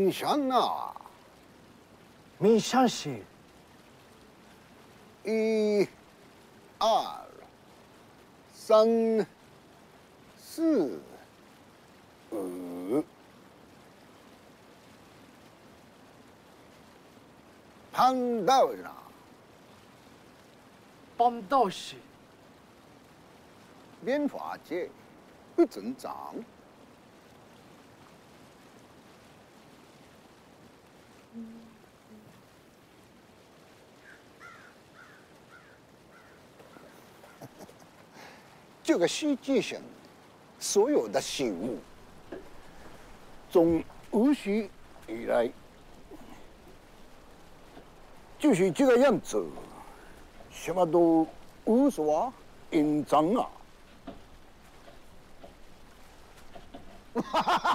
冥想啊！ 冥想是 1、2、3、4、5。盘道上， 半岛是莲花节不正常。这个世界上所有的事物，从有史以来就是这个样子，什么都无所隐藏啊！哈哈哈